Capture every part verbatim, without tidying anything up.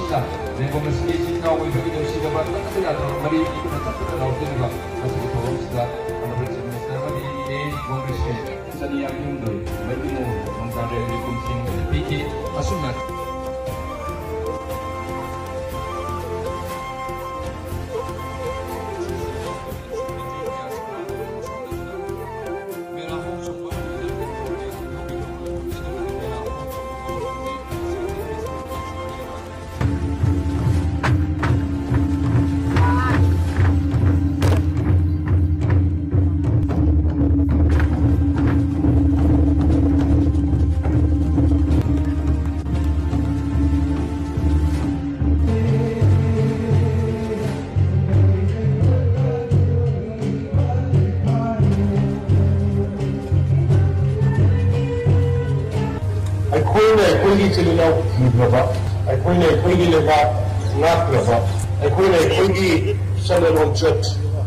합시다. 네, 보면 스케이팅 나오고 여기 좀 시작하면 끝까지 가서 머리 이거는 탑부터 나올 때는 거 가지고 더봅시다. 하나 벌써 머리 에 공부시 자리 양용도 머리는 정사를 공신 비키 아쉽나. ꯑꯩꯈꯣꯏꯒꯤ ꯆꯤꯜ-ꯏꯅꯥꯎ ꯊꯤꯗ꯭ꯔꯕ ꯑꯩꯈꯣꯏꯅ ꯑꯩꯈꯣꯏꯒꯤ ꯂꯩꯕꯥꯛ ꯉꯥꯛꯇ꯭ꯔꯕ ꯑꯩꯈꯣꯏꯅ ꯑꯩꯈꯣꯏꯒꯤ ꯆꯠꯅ-ꯂꯣꯟꯆꯠ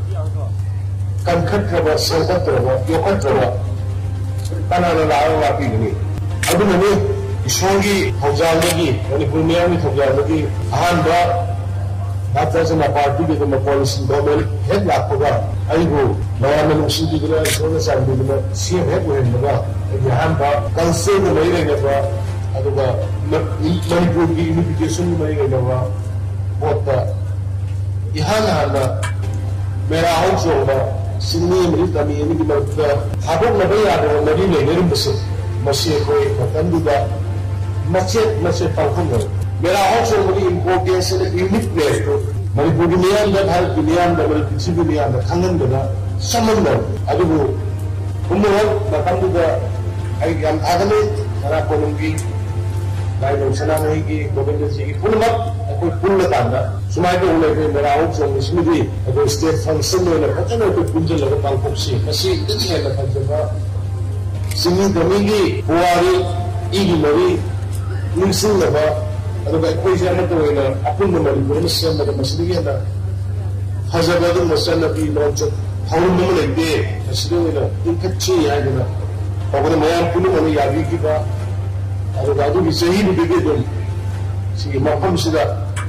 ꯀꯟꯈꯠꯇ꯭ꯔꯕ ꯁꯦꯝꯒꯠꯇ꯭ꯔꯕ ꯌꯣꯛꯈꯠꯇ꯭ꯔꯕ ꯀꯅꯥꯅ ꯂꯥꯛꯑꯒ ꯉꯥꯛꯄꯤꯒꯅꯤ ꯑꯗꯨꯅꯅꯤ ꯏꯁꯣꯔꯒꯤ ꯊꯧꯖꯥꯜꯗꯒꯤ ꯃꯅꯤꯄꯨꯔ ꯃꯤꯌꯥꯝꯒꯤ ꯊꯧꯖꯥꯜꯗꯒꯤ ꯑꯍꯥꯟꯕ ꯚꯥꯔꯇꯤꯌ ꯖꯅꯇꯥ ꯄꯥꯔꯇꯤꯒꯤꯗꯃꯛ ꯄꯣꯂꯤꯁꯤ ꯒꯣꯔꯃꯦꯟ ꯍꯦꯛ ꯂꯥꯛꯄꯒ ꯑꯩꯕꯨ ꯃꯌꯥꯝꯅ ꯅꯨꯡꯁꯤꯕꯤꯗꯨꯅ ꯏꯁꯣꯔꯅ ꯆꯥꯟꯕꯤꯗꯨꯅ ꯁꯤಎಂ ꯍꯦꯛ ꯑꯣꯏꯍꯟꯕꯒ ꯑꯩꯒꯤ ꯑꯍꯥꯟꯕ ꯀꯜꯆꯔꯒ ꯃꯔꯤ ꯂꯩꯅꯕ ꯑꯗꯨꯒ ꯃꯅꯤꯄꯨꯔꯒꯤ ꯌꯨꯅꯤꯐꯤꯀꯦꯁꯟꯒ ꯃꯔꯤ ꯂꯩꯅꯕ ꯚꯣꯠꯇ ꯏꯍꯥꯟ ꯍꯥꯟꯅ ꯃꯦꯔꯥ ꯍꯧꯆꯣꯡꯕ ꯆꯤꯡꯃꯤ ꯑꯃꯗꯤ ꯇꯝꯃꯤ ꯑꯃꯒꯤ ꯃꯔꯛꯇ ꯊꯥꯗꯣꯛꯅꯕ ꯌꯥꯗꯕ ꯃꯔꯤ ꯂꯩꯅꯔꯤꯕꯁꯦ ꯃꯁꯤ ꯑꯩꯈꯣꯏ ꯃꯇꯝꯗꯨꯗ ꯃꯆꯦꯠ ꯃꯆꯦꯠ ꯄꯥꯡꯊꯣꯛꯅꯔꯦ ꯃꯦꯔꯥ ꯍꯧꯆꯣꯡꯕꯒꯤ ꯏꯝꯄꯣꯔꯇꯦꯟꯁ ꯑꯦꯟ ꯌꯨꯅꯤꯛꯅꯦꯁꯇꯨ ꯃꯅꯤꯄꯨꯔꯒꯤ ꯃꯤꯌꯥꯝꯗ ꯚꯥꯔꯠꯀꯤ ꯃꯤꯌꯥꯝꯗ ꯄ꯭ꯔꯤꯊꯤꯕꯤꯒꯤ ꯃꯤꯌꯥꯝꯗ ꯈꯪꯍꯟꯕꯗ ꯆꯃꯝꯅꯔꯦ ꯑꯗꯨꯕꯨ ꯄꯨꯝꯅꯃꯛ ꯃꯇꯝꯗꯨꯗ ꯑꯩ ꯌꯥꯝ ꯊꯥꯒꯠꯂꯤ ꯁꯅꯥ-ꯀꯣꯅꯨꯡꯒꯤ ꯂꯥꯏꯅꯤꯡ ꯁꯅꯥꯃꯍꯤꯒꯤ ꯒꯣꯕꯤꯟꯗꯖꯤꯒꯤ ꯄꯨꯝꯅꯃꯛ ꯑꯩꯈꯣꯏ ꯄꯨꯜꯂꯀꯥꯟꯗ ꯁꯨꯃꯥꯏꯅ ꯇꯧꯅ ꯑꯩꯈꯣꯏ ꯃꯦꯔꯥ ꯍꯧꯆꯣꯡꯕꯁꯤꯃꯗꯤ ꯑꯩꯈꯣꯏ ꯁ꯭ꯇꯦꯠ ꯐꯪꯁꯟ ꯑꯣꯏꯅ ꯐꯖꯅ ꯑꯩꯈꯣꯏ ꯄꯨꯟꯁꯤꯜꯂꯒ ꯄꯥꯡꯊꯣꯛꯁꯤ ꯃꯁꯤꯗꯒꯤ ꯍꯦꯟꯅ ꯐꯖꯕ ꯆꯤꯡꯃꯤ ꯇꯝꯃꯤꯒꯤ ꯄꯨꯋꯥꯔꯤ ꯏꯒꯤ ꯃꯔꯤ ꯅꯤꯡꯁꯤꯡꯅꯕ ꯑꯗꯨꯒ ꯑꯩꯈꯣꯏꯁꯦ ꯑꯃꯠꯇ ꯑꯣꯏꯅ ꯑꯄꯨꯟꯕ ꯃꯅꯤꯄꯨꯔ ꯑꯃ ꯁꯦꯝꯕꯗ ꯃꯁꯤꯗꯒꯤ ꯍꯦꯟꯅ ꯐꯖꯕ ꯑꯗꯨꯒꯨꯝꯕ ꯆꯠꯅꯕꯤ ꯂꯣꯟꯆꯠ ꯊꯧꯔꯝ ꯑꯃ ꯂꯩꯇꯦ ꯃꯁꯤꯗ ꯑꯣꯏꯅ ꯏꯟꯈꯠꯁꯤ ꯍꯥꯏꯗꯅ ꯇꯧꯕꯗ ꯃꯌꯥꯝ ꯄꯨꯝꯅꯃꯛꯅ ꯌꯥꯕꯤꯈꯤꯕ ꯑꯗꯨꯒ ꯑꯗꯨꯒꯤ ꯆꯍꯤꯗꯨꯗꯒꯤ ꯑꯗꯨꯝ ꯁꯤꯒꯤ ꯃꯐꯝꯁꯤꯗ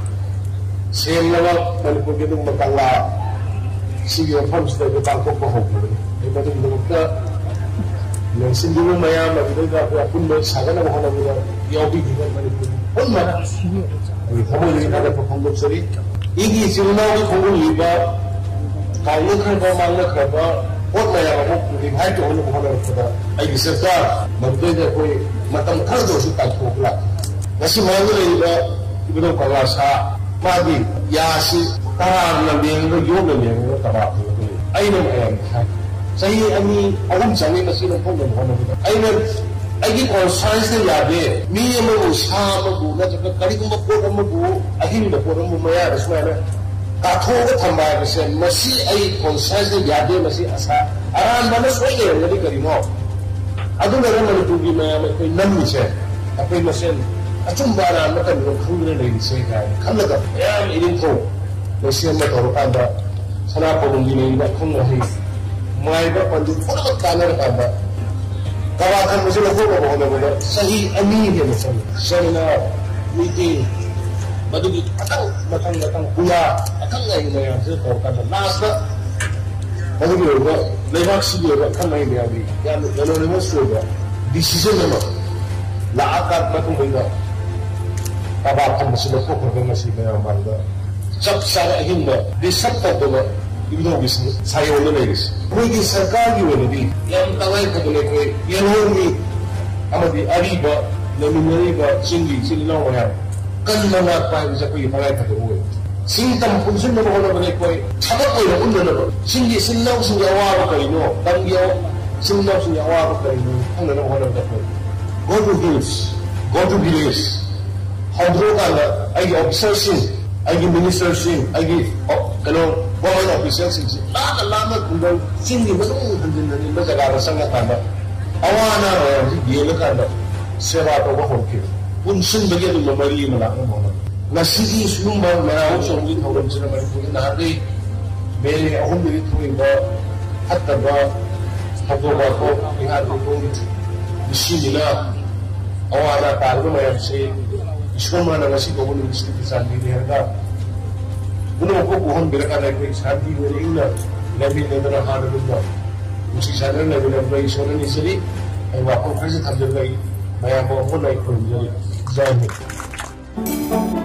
ꯁꯦꯡꯂꯕ ꯃꯅꯤꯄꯨꯔꯒꯤ ꯑꯗꯨꯒꯨꯝꯕ ꯀꯪꯂꯥ ꯁꯤꯒꯤ ꯃꯐꯝꯁꯤꯗ ꯑꯩꯈꯣꯏ ꯄꯥꯡꯊꯣꯛꯄ ꯍꯧꯈꯤꯕꯅꯤ ꯑꯩ ꯃꯗꯨꯒꯤꯗꯃꯛꯇ ꯌꯦꯡꯁꯤꯟꯕꯤꯕ ꯃꯌꯥꯝ ꯑꯗꯨꯗꯩꯗ ꯑꯩꯈꯣꯏ ꯑꯄꯨꯟꯕ ꯁꯥꯒꯠꯅꯕ ꯍꯣꯠꯅꯕꯗ ꯌꯥꯎꯕꯤꯈꯤꯕ ꯃꯅꯤꯄꯨꯔꯒꯤ ꯄꯨꯟꯅ ꯑꯩꯒꯤ ꯊꯃꯣꯏꯗꯒꯤ ꯊꯥꯒꯠꯄ ꯐꯣꯡꯗꯣꯛꯆꯔꯤ ꯏꯒꯤ ꯏꯆꯤꯜ-ꯏꯅꯥꯎꯒꯤ ꯈꯣꯡꯒꯨꯜꯂꯤꯕ ꯀꯥꯏꯅꯈ꯭ꯔꯕ ꯃꯥꯡꯅꯈ꯭ꯔꯕ ꯄꯣꯠ ꯃꯌꯥꯝ ꯑꯃ ꯔꯤꯚꯥꯏꯚ ꯇꯧꯅꯕ ꯍꯣꯠꯅꯔꯛꯄꯗ ꯑꯩꯒꯤ ꯁꯔꯀꯥꯔ ꯃꯗꯨꯗꯩꯗ ꯑꯩꯈꯣꯏ ꯃꯇꯝ ꯈꯔꯗ ꯑꯣꯏꯔꯁꯨ ꯀꯥꯏꯊꯣꯛꯄ ꯂꯥꯛꯈꯤ ꯉꯁꯤ ꯃꯌꯥꯝꯗ ꯂꯩꯔꯤꯕ ꯏꯕꯨꯙꯧ ꯀꯪꯂꯥ ꯁꯥ ꯃꯥꯒꯤ ꯌꯥꯁꯤ ꯇꯔꯥꯅ ꯂꯦꯡꯉꯒ ꯌꯣꯠꯅ ꯂꯦꯡꯉꯒ ꯇꯔꯥ ꯑꯩꯅ ꯃꯌꯥꯝꯗ ꯍꯥꯏ ꯆꯍꯤ ꯑꯅꯤ ꯑꯍꯨꯝ ꯆꯪꯉꯤ ꯃꯁꯤ ꯂꯧꯊꯣꯛꯅꯕ ꯍꯣꯠꯅꯕꯗ ꯑꯩꯅ ꯑꯩꯒꯤ ꯀꯣꯟꯁꯥꯏꯟꯁꯇ ꯌꯥꯗꯦ ꯃꯤ ꯑꯃꯕꯨ ꯁꯥ ꯑꯃꯕꯨ ꯅꯠꯇ꯭ꯔꯒ ꯀꯔꯤꯒꯨꯝꯕ ꯄꯣꯠ ꯑꯃꯕꯨ ꯑꯍꯤꯡꯕ ꯄꯣꯠ ꯑꯃꯕꯨ ꯃꯌꯥꯗ ꯁꯨꯃꯥꯏꯅ ꯀꯥꯊꯣꯛꯑꯒ ꯊꯝꯕ ꯍꯥꯏꯕꯁꯦ ꯃꯁꯤ ꯑꯩ ꯀꯣꯟꯁꯥꯏꯟꯁꯇ ꯌꯥꯗꯦ ꯃꯁꯤ ꯑꯁꯥ ꯑꯔꯥꯟꯕ ꯑꯃ ꯁꯣꯏ ꯂꯩꯔꯝꯒꯅꯤ ꯀꯔꯤꯅꯣ ꯑꯗꯨꯅꯔ ꯃꯅꯤꯄꯨꯔꯒꯤ ꯃꯌꯥꯝ ꯑꯩꯈꯣꯏ ꯅꯝꯃꯤꯁꯦ ꯑꯩꯈꯣꯏ ꯃꯁꯦꯟ ꯑꯆꯨꯝꯕ ꯑꯔꯥꯟꯕ ꯀꯔꯤꯅꯣ ꯈꯪꯗꯅ ꯂꯩꯔꯤꯁꯦ ꯀꯥꯏꯅ ꯈꯜꯂꯒ ꯃꯌꯥꯝ ꯏꯔꯤꯡꯈꯧ ꯁꯦꯝꯕ ꯇꯧꯔꯀꯥꯟꯗ ꯁꯅꯥ-ꯀꯣꯅꯨꯡꯒꯤ ꯂꯩꯔꯤꯕ ꯑꯈꯪ-ꯑꯍꯩ ꯃꯥꯏꯕ ꯄꯟꯗꯤꯠ ꯄꯨꯝꯅꯃꯛ ꯇꯥꯟꯅꯔꯀꯥꯟꯗ ꯀꯕꯥ ꯈꯟꯕꯁꯤ ꯂꯧꯊꯣꯛꯅꯕ ꯍꯣꯠꯅꯕꯗ ꯆꯍꯤ ꯑꯅꯤ ꯍꯦꯟꯅ ꯆꯪꯉꯤ ꯁꯦꯃꯤꯅꯥꯔ ꯃꯤꯇꯤꯡ ꯃꯗꯨꯒꯤ ꯃꯊꯪ ꯃꯊꯪ ꯃꯊꯪ ꯄꯨꯌꯥ ꯑꯈꯪ-ꯑꯍꯩ ꯃꯌꯥꯝꯁꯤꯗ ꯇꯧꯔꯀꯥꯟꯗ ꯂꯥꯁꯇ ꯃꯗꯨꯒꯤ ꯑꯣꯏꯕ ꯂꯩꯕꯥꯛꯁꯤꯒꯤ ꯑꯣꯏꯕ ꯑꯈꯪ-ꯑꯍꯩ ꯃꯌꯥꯝꯒꯤ ꯌꯥꯝꯅ ꯌꯨꯅꯥꯅꯤꯃꯁ ꯑꯣꯏꯕ ꯗꯤꯁꯤꯖꯟ ꯑꯃ ꯂꯥꯛꯑꯀꯥꯟ ꯃꯇꯨꯡꯗ ꯀꯕꯥ ꯈꯟꯕꯁꯤ ꯂꯧꯊꯣꯛꯈ꯭ꯔꯒ ꯉꯁꯤ ꯃꯌꯥꯝ ꯃꯥꯡꯗ ꯆꯞ ꯆꯥꯅ ꯑꯍꯤꯡꯕ ꯗꯤꯁꯞ ꯇꯧꯗꯕ ꯏꯕꯨꯙꯧꯒꯤ ꯁꯥꯌꯣꯟꯗ ꯂꯩꯔꯤꯁꯤ ꯑꯩꯈꯣꯏꯒꯤ ꯁꯔꯀꯥꯔꯒꯤ ꯑꯣꯏꯅꯗꯤ ꯌꯥꯝ ꯇꯉꯥꯏꯐꯗꯅ ꯑꯩꯈꯣꯏ ꯌꯦꯜꯍꯧꯃꯤ ꯑꯃꯗꯤ ꯑꯔꯤꯕ ꯂꯩꯃꯤꯟꯅꯔꯤꯕ ꯆꯤꯡꯒꯤ ꯏꯆꯤꯜ-ꯏꯅꯥꯎ ꯃꯌꯥꯝ ꯀꯟꯅ ꯉꯥꯛꯄ ꯍꯥꯏꯕꯁꯤ ꯑꯩꯈꯣꯏꯒꯤ ꯇꯉꯥꯏꯐꯗꯕ ꯑꯣꯏ ꯆꯤꯡ ꯇꯝ ꯄꯨꯟꯁꯤꯟꯅꯕ ꯍꯣꯠꯅꯕꯗ ꯑꯩꯈꯣꯏ ꯊꯕꯛ ꯑꯣꯏꯅ ꯎꯠꯅꯅꯕ ꯆꯤꯡꯒꯤ ꯏꯆꯤꯜ-ꯏꯅꯥꯎꯁꯤꯡꯒꯤ ꯑꯋꯥꯕ ꯀꯔꯤꯅꯣ ꯇꯝꯒꯤ ꯏꯆꯤꯜ-ꯏꯅꯥꯎꯁꯤꯡꯒꯤ ꯑꯋꯥꯕ ꯀꯔꯤꯅꯣ ꯈꯪꯅꯅꯕ ꯍꯣꯠꯅꯕꯗ ꯑꯩꯈꯣꯏ go to hills go to village ꯍꯧꯗꯣꯛꯑꯀꯥꯟꯗ ꯑꯩꯒꯤ ꯑꯣꯐꯤꯁꯔꯁꯤꯡ ꯑꯩꯒꯤ ꯃꯤꯅꯤꯁꯇꯔꯁꯤꯡ ꯑꯩꯒꯤ ꯀꯩꯅꯣ ꯒꯣꯔꯃꯦꯟ ꯑꯣꯐꯤꯁꯤꯌꯦꯜꯁꯤꯡꯁꯤ ꯂꯥꯞꯅ ꯂꯥꯞꯅ ꯈꯨꯡꯒꯪ ꯆꯤꯡꯒꯤ ꯃꯅꯨꯡ ꯍꯟꯖꯤꯟ ꯍꯟꯖꯤꯟꯕ ꯖꯒꯥꯗ ꯆꯪꯉꯀꯥꯟꯗ ꯑꯋꯥ ꯑꯅꯥ ꯃꯌꯥꯝꯁꯤ ꯌꯦꯡꯉꯀꯥꯟꯗ ꯁꯦꯕꯥ ꯇꯧꯕ ꯍꯧꯔꯛꯈꯤꯕ ꯄꯨꯟꯁꯤꯟꯕꯒꯤ ꯑꯗꯨꯝꯕ ꯃꯔꯤ ꯑꯃ ꯂꯥꯛꯅꯕ ꯍꯣꯠꯅꯕ ꯉꯁꯤꯒꯤ ꯁꯤꯒꯨꯝꯕ ꯃꯦꯔꯥ ꯍꯧꯆꯣꯡꯕꯒꯤ ꯊꯧꯔꯝꯁꯤꯅ ꯃꯅꯤꯄꯨꯔꯒꯤ ꯅꯍꯥꯟꯗꯩ ꯃꯦ ꯑꯍꯨꯝꯗꯒꯤ ꯊꯣꯛꯏꯕ ꯐꯠꯇꯕ ꯊꯧꯗꯣꯛ ꯋꯥꯊꯣꯛ ꯏꯍꯥꯟ ꯏꯍꯨꯝ ꯃꯤꯁꯤꯅꯤꯅ ꯑꯋꯥ ꯑꯅꯥ ꯇꯥꯔꯤꯕ ꯃꯌꯥꯝꯁꯤ ꯏꯁꯣꯔꯅ ꯉꯁꯤ ꯐꯥꯎꯕ ꯅꯨꯃꯤꯠꯁꯤꯗ ꯆꯥꯟꯕꯤꯔꯦ ꯍꯥꯏꯔꯒ ꯄꯨꯝꯅꯃꯛꯄꯨ ꯎꯍꯟꯕꯤꯔꯀꯥꯟꯗ ꯑꯩꯈꯣꯏ ꯁꯥꯟꯇꯤ ꯑꯣꯏꯅ ꯏꯪꯅ ꯂꯩꯃꯤꯟꯅꯗꯅ ꯍꯥꯟꯅꯒꯨꯝꯅ ꯅꯨꯡꯁꯤ ꯆꯥꯟꯅꯅ ꯂꯩꯃꯤꯟꯅꯕ ꯏꯁꯣꯔꯅ ꯅꯤꯖꯔꯤ ꯑꯩ ꯋꯥꯐꯝ ꯈꯔꯁꯨ ꯊꯝꯖꯔꯒ ꯑꯩ ꯃꯌꯥꯝꯕꯨ ꯑꯃꯨꯛ ꯑꯩ ꯈꯨꯔꯨꯝꯖꯔꯤ ꯖꯥꯏ ꯍꯤꯟꯗ